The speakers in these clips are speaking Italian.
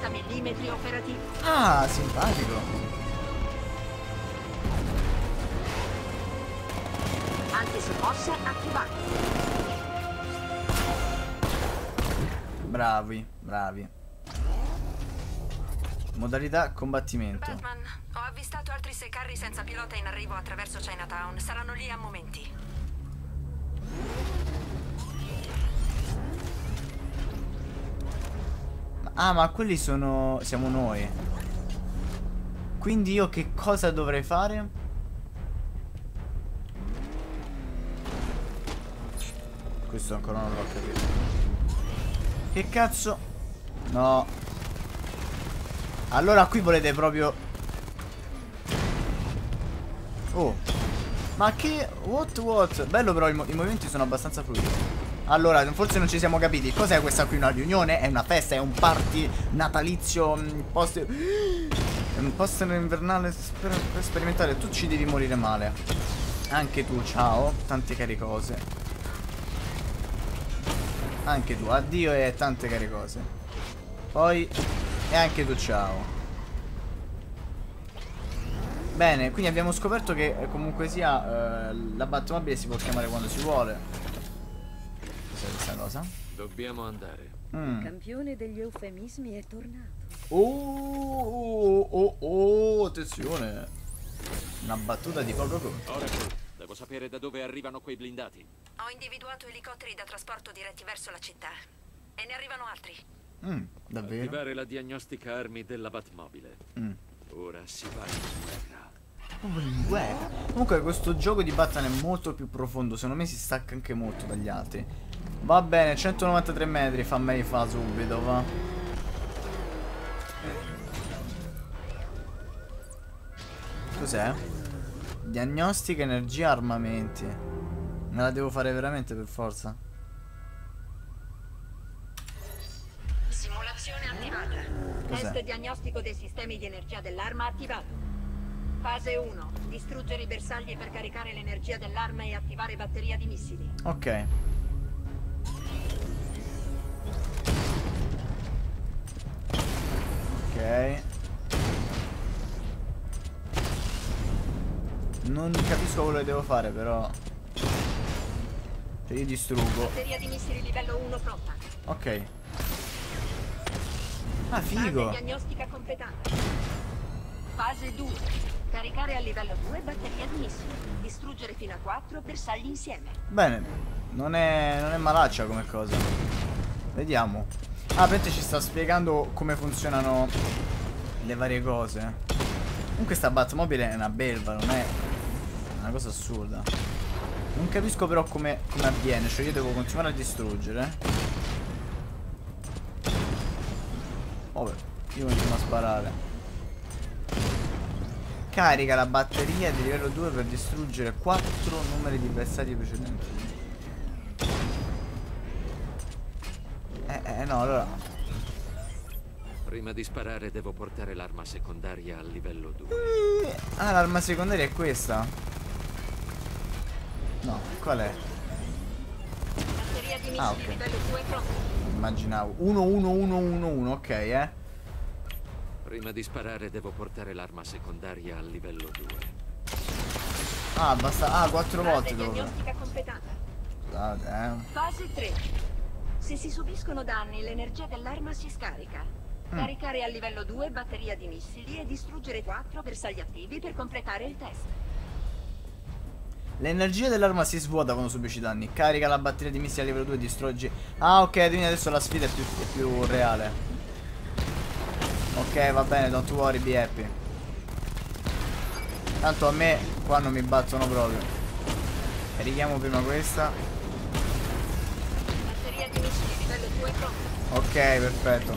50 mm operativo. Ah, simpatico. Antisommossa attivato. Bravi, bravi. Modalità combattimento. Batman, ho avvistato altri 6 carri senza pilota in arrivo attraverso Chinatown. Saranno lì a momenti. Ah, ma quelli sono... siamo noi. Quindi io che cosa dovrei fare? Questo ancora non l'ho capito. Che cazzo? No. Allora qui volete proprio... Oh. Ma che... What? Bello però, i movimenti sono abbastanza fluidi. Allora, forse non ci siamo capiti. Cos'è questa qui? Una riunione? È una festa? È un party natalizio? Un post invernale sperimentale? Tu ci devi morire male. Anche tu, ciao. Tante care cose. Anche tu, addio e tante care cose. Poi... E anche tu, ciao. Bene, quindi abbiamo scoperto che comunque sia la Batmobile si può chiamare quando si vuole. Cos'è questa cosa? Dobbiamo andare. Il campione degli eufemismi è tornato. Attenzione. Una battuta di poco conto. Oracle, devo sapere da dove arrivano quei blindati. Ho individuato elicotteri da trasporto diretti verso la città. E ne arrivano altri. Davvero? Attivare la diagnostica armi della Batmobile. Ora si va in guerra. Comunque questo gioco di Batman è molto più profondo. Secondo me si stacca anche molto dagli altri. Va bene, 193 metri. Fammi fa subito, va. Cos'è? Diagnostica, energia, armamenti. Me la devo fare veramente per forza. Simulazione attivata. Test diagnostico dei sistemi di energia dell'arma attivato. Fase 1. Distruggere i bersagli per caricare l'energia dell'arma e attivare batteria di missili. Ok. Ok. Non capisco quello che devo fare, però. Cioè io distruggo. Batteria di missili livello 1 pronta. Ok. Ah, Fase figo. diagnostica completata. Fase 2. Caricare a livello 2 batteria di missili. Distruggere fino a 4 bersagli insieme. Bene. Non è malaccia come cosa. Vediamo. Ah, praticamente ci sta spiegando come funzionano le varie cose. Comunque sta Batmobile è una belva, non è una cosa assurda. Non capisco però come avviene. Cioè io devo continuare a distruggere. Vabbè, io continuo a sparare. Carica la batteria di livello 2 per distruggere 4 numeri di bersagli precedenti. No, allora. Prima di sparare devo portare l'arma secondaria al livello 2. Ah, l'arma secondaria è questa? No, qual è? Batteria di missili Ah, ok. livello 2 pronta. Immaginavo 11111, ok, Prima di sparare devo portare l'arma secondaria al livello 2. Ah, basta. Ah, 4 volte Fase devo. diagnostica completata. Scusate, Fase 3. Se si subiscono danni, l'energia dell'arma si scarica. Caricare a livello 2 batteria di missili e distruggere 4 bersagli attivi per completare il test. L'energia dell'arma si svuota quando subisci danni. Carica la batteria di missili a livello 2 e distruggi. Ah, ok, quindi adesso la sfida è più reale. Ok, va bene, don't worry, be happy. Tanto a me qua non mi battono proprio. Carichiamo prima questa. Batteria di missili livello 2 pronta. Ok, perfetto.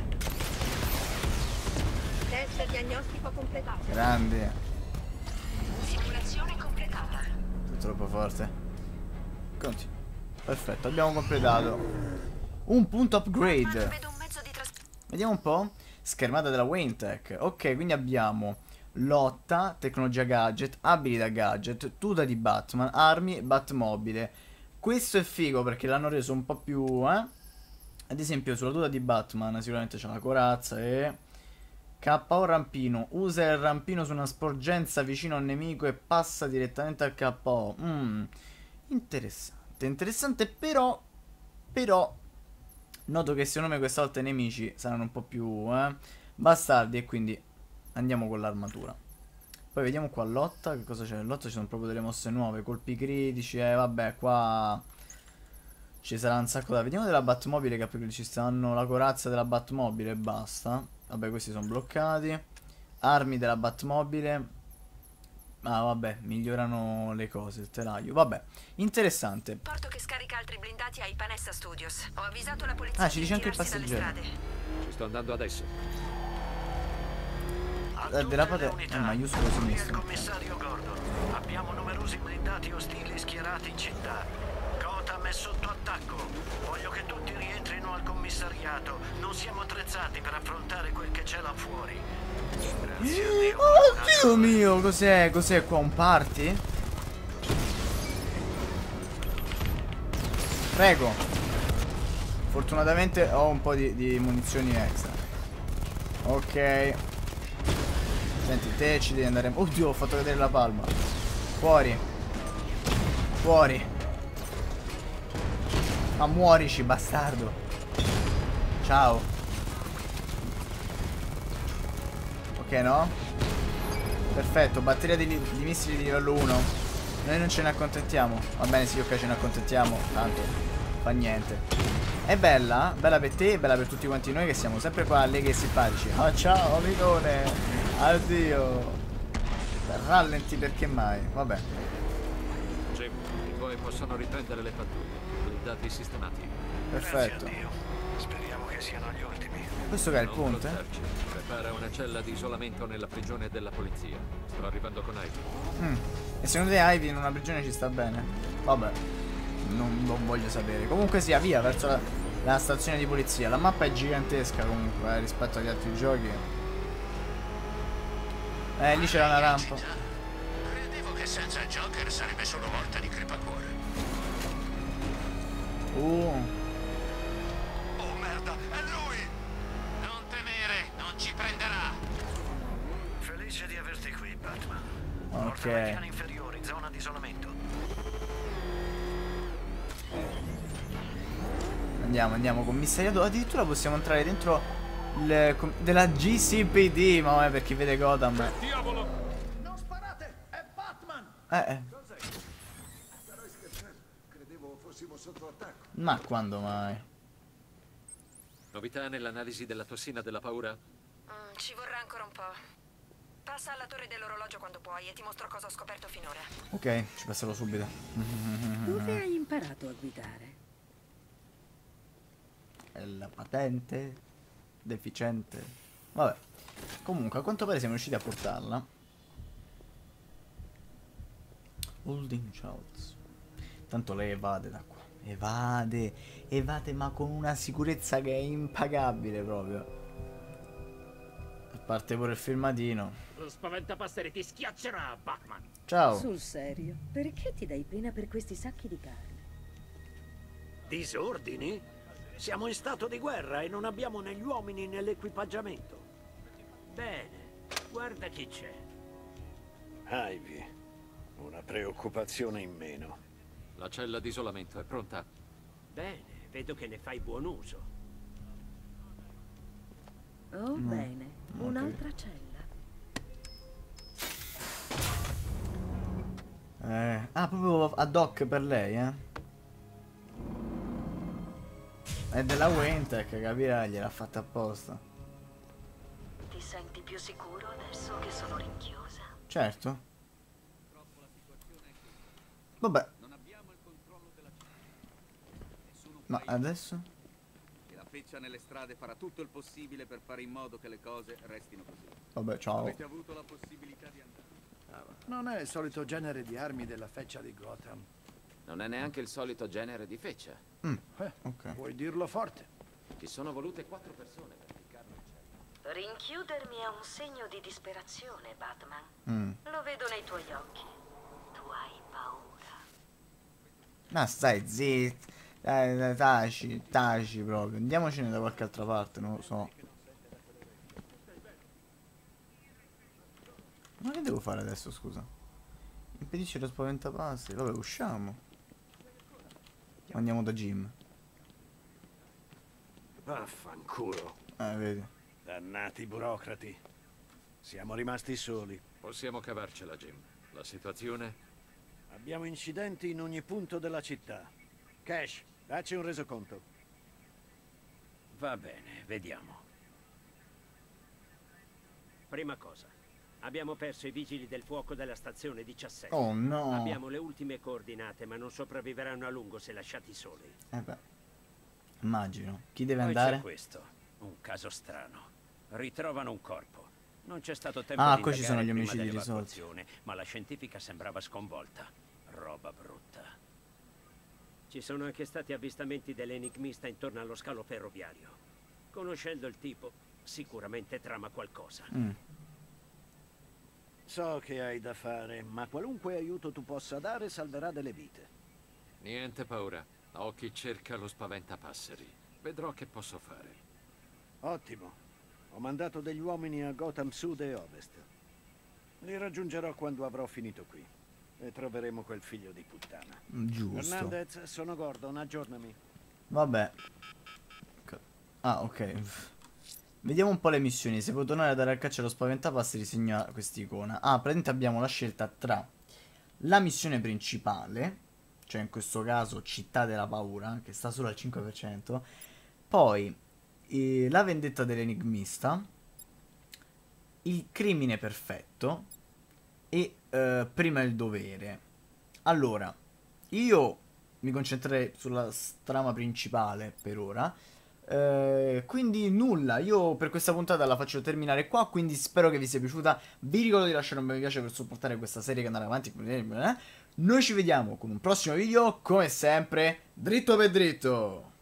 Test diagnostico completato. Grandi. Simulazione completata. Troppo forte. Conti. Perfetto, abbiamo completato. Un punto upgrade. Vedo un mezzo di trasporto. Vediamo un po'. Schermata della Wayne-Tech. Ok, quindi abbiamo lotta, tecnologia gadget, abilità gadget, tuta di Batman, armi, Batmobile. Questo è figo perché l'hanno reso un po' più Ad esempio sulla tuta di Batman sicuramente c'è la corazza e... KO rampino. Usa il rampino su una sporgenza vicino a un nemico e passa direttamente al KO. Interessante. Interessante però... Però... Noto che secondo me questa volta i nemici saranno un po' più bastardi e quindi andiamo con l'armatura. Poi vediamo qua lotta. Che cosa c'è? In lotta ci sono proprio delle mosse nuove. Colpi critici. Vabbè qua... Ci sarà un sacco da... Vediamo della Batmobile, che ci stanno la corazza della Batmobile e basta. Vabbè, questi sono bloccati. Armi della Batmobile. Ah, vabbè, migliorano le cose, il telaio. Vabbè, interessante. Porto che scarica altri blindati ai Panessa Studios. Ho avvisato la polizia. Ah, ci dice anche il tirarsi dalle passeggero. strade. Ci sto andando adesso. Derapate maiuscolo sinistro. Commissario Gordon, abbiamo numerosi blindati ostili schierati in città. Gotham è sotto attacco. Voglio che tutti rientrino al commissariato. Non siamo attrezzati per affrontare quel che c'è là fuori. Grazie a Dio. Oh Dio mio, cos'è? Cos'è qua? Un party? Prego. Fortunatamente ho un po' di munizioni extra. Ok. Senti, te ci devi andare... Oddio, ho fatto vedere la palma. Fuori. Fuori. Ma muorici, bastardo. Ciao. Ok, no? Perfetto, batteria di missili di livello 1. Noi non ce ne accontentiamo. Va bene, sì, ok, ce ne accontentiamo. Tanto, fa niente. È bella, bella per te e bella per tutti quanti noi che siamo sempre qua allegri e simpatici. Oh, ciao, amicone. Addio. Rallenti perché mai? Vabbè. Jim, i tuoi possono riprendere le pattuglie. Blindati sistemati. Perfetto. Grazie a Dio. Speriamo che siano gli ultimi. Questo che è il Non ponte? contarci. Prepara una cella di isolamento nella prigione della polizia. Sto arrivando con Ivy. E secondo te Ivy in una prigione ci sta bene? Vabbè. Non voglio sapere. Comunque sia, via verso la stazione di polizia. La mappa è gigantesca comunque rispetto agli altri giochi. Lì c'era una rampa. Credevo che senza Joker sarebbe solo morta di crepacuore. Oh merda, è lui! Non temere, non ci prenderà. Felice di averti qui, Batman. Porta ai piani inferiori, zona di isolamento. Andiamo, commissariato. Addirittura possiamo entrare dentro della GCPD. Ma per chi vede Gotham. Diavolo! Non sparate! È Batman! Cos'è? Starai scherzando. Credevo fossimo sotto attacco. Ma quando mai? Novità nell'analisi della tossina della paura? Ci vorrà ancora un po'. Passa alla torre dell'orologio quando puoi e ti mostro cosa ho scoperto finora. Ok, ci passerò subito. Dove hai imparato a guidare? È la patente deficiente. Vabbè. Comunque, a quanto pare siamo riusciti a portarla. Holding Schultz. Tanto lei evade da qua. Evade, ma con una sicurezza che è impagabile proprio. A parte pure il filmatino. Lo spaventapasseri ti schiaccerà, Batman. Ciao. Sul serio, perché ti dai pena per questi sacchi di carne? Disordini? Siamo in stato di guerra e non abbiamo né gli uomini né l'equipaggiamento. Bene, guarda chi c'è. Ivy, una preoccupazione in meno. La cella di isolamento è pronta? Bene, vedo che ne fai buon uso. Oh, bene. Un'altra cella. Proprio ad hoc per lei, È della Wayne-Tech, capirai, gliel'ha fatta apposta. Ti senti più sicuro adesso che sono rinchiusa? Certo. Vabbè. Ma adesso? E la feccia nelle strade farà tutto il possibile per fare in modo che le cose restino così. Vabbè, ciao. Avete avuto la possibilità di andare. Non è il solito genere di armi della feccia di Gotham. Non è neanche il solito genere di feccia. Ok. Puoi dirlo forte. Ci sono volute 4 persone per ficcarlo in cella. Rinchiudermi è un segno di disperazione, Batman. Lo vedo nei tuoi occhi. Tu hai paura. Ma stai zitto. Dai, taci proprio. Andiamocene da qualche altra parte, non lo so. Ma che devo fare adesso, scusa? Impedisce lo spaventapassi. Vabbè, usciamo. Andiamo da Jim. Vaffanculo. Vedi. Dannati burocrati. Siamo rimasti soli. Possiamo cavarcela, Jim. La situazione? Abbiamo incidenti in ogni punto della città. Cash, dacci un resoconto. Va bene, vediamo. Prima cosa, abbiamo perso i vigili del fuoco della stazione 17. Oh no. Abbiamo le ultime coordinate, ma non sopravviveranno a lungo se lasciati soli. Beh, immagino. Chi deve Poi andare? c'è questo, un caso strano. Ritrovano un corpo. Non c'è stato tempo Ah, di qua ci sono gli indagare prima omicidi risolti. dell'evacuazione, ma la scientifica sembrava sconvolta. Roba brutta. Ci sono anche stati avvistamenti dell'enigmista intorno allo scalo ferroviario. Conoscendo il tipo, sicuramente trama qualcosa. So che hai da fare, ma qualunque aiuto tu possa dare salverà delle vite. Niente paura. Occhi cerca lo spaventapasseri. Vedrò che posso fare. Ottimo. Ho mandato degli uomini a Gotham Sud e Ovest. Li raggiungerò quando avrò finito qui. E troveremo quel figlio di puttana. Giusto. Hernandez, sono Gordon, aggiornami. Vabbè. Ah, ok. Vediamo un po' le missioni. Se puoi tornare a dare a caccia allo spaventapasseri, segna quest'icona. Ah, praticamente abbiamo la scelta tra la missione principale, cioè in questo caso Città della Paura, che sta solo al 5%, poi la vendetta dell'enigmista, il crimine perfetto e prima il dovere. Allora, io mi concentrerei sulla trama principale per ora. Quindi nulla, io per questa puntata la faccio terminare qua, quindi spero che vi sia piaciuta. Vi ricordo di lasciare un bel mi piace per supportare questa serie che andrà avanti. Noi ci vediamo con un prossimo video, come sempre, dritto per dritto.